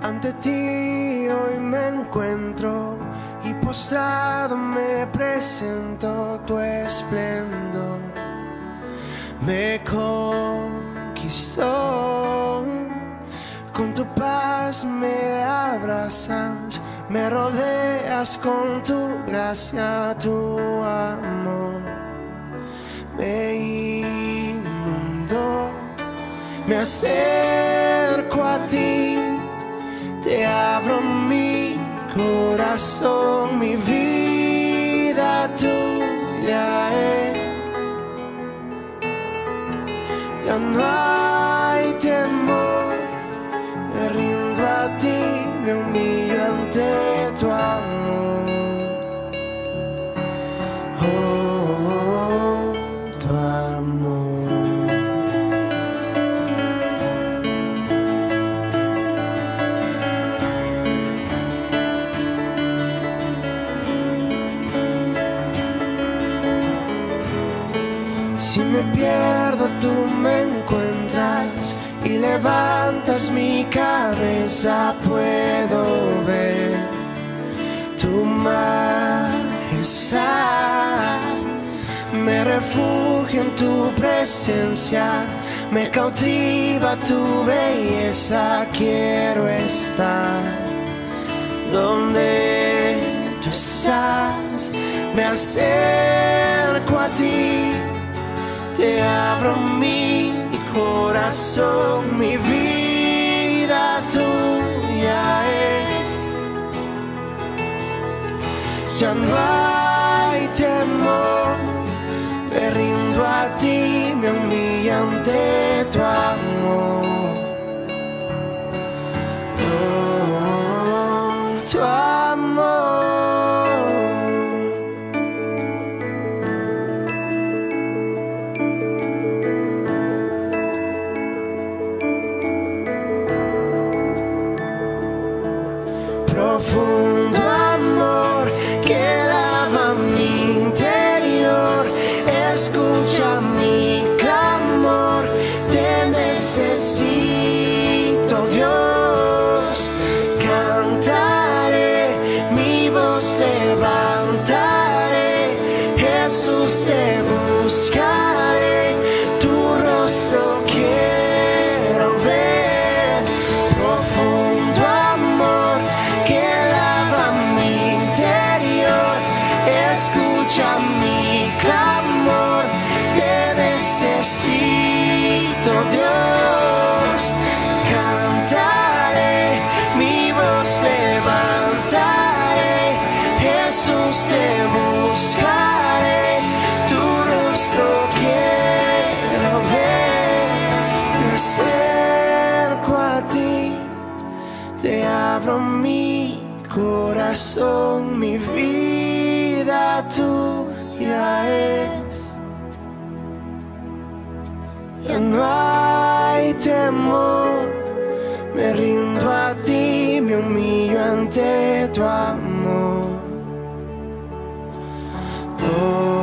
Ante ti hoy me encuentro y postrado me presento. Tu esplendor me conquistó. Con tu paz me abrazas, me rodeas con tu gracia. Tu amor me inundó. Me acerco a ti, te abro mi corazón. Mi vida tuya es. Ya no hay temor, me rindo a ti, me humillo ante tu amor. Oh, tu amor. Si me pierdo, tú me encuentras y levantas mi cabeza. Puedo ver tu majestad. Me refugio en tu presencia, me cautiva tu belleza. Quiero estar donde tú estás. Me acerco a ti, te abro mi corazón. Mi vida tuya es. Ya no hay temor, me rindo a ti, me humillo ante tu amor. Oh, tu amor. Profundo amor que lava mi interior, escucha mi clamor, te necesito, Dios. Cantaré, mi voz levantaré, Jesús te buscaré, tu rostro quiero ver. Profundo amor que lava mi interior, escucha mi clamor, te necesito, Dios. Cantaré, mi voz levantaré, Jesús te buscaré, tu rostro quiero ver. Me acerco a ti, te abro mi corazón. Mi vida tuya es. Ya no hay temor, me rindo a ti, me humillo ante tu amor. Oh.